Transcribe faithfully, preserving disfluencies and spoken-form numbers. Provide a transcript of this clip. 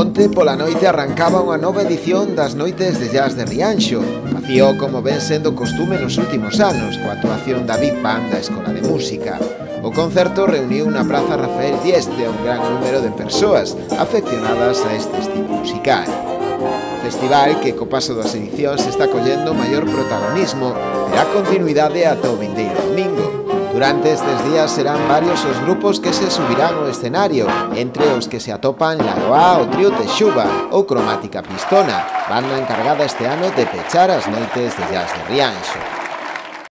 Onte pola noite arrancaba unha nova edición das Noites de Jazz de Rianxo. Facío como ven sendo costume nos últimos anos, coa actuación da Big Band da Escola de Música. O concerto reuniu na Praza Rafael Dieste a un gran número de persoas afeccionadas a este estilo musical. O festival, que co paso das edicións está collendo maior protagonismo, terá continuidade ata o vindeiro domingo. Durante estes días serán varios os grupos que se subirán ao escenario, entre os que se atopan Laroa, o Trío Texuba ou Cromática Pistona, banda encargada este ano de pechar as Noites de Jazz de Rianxo.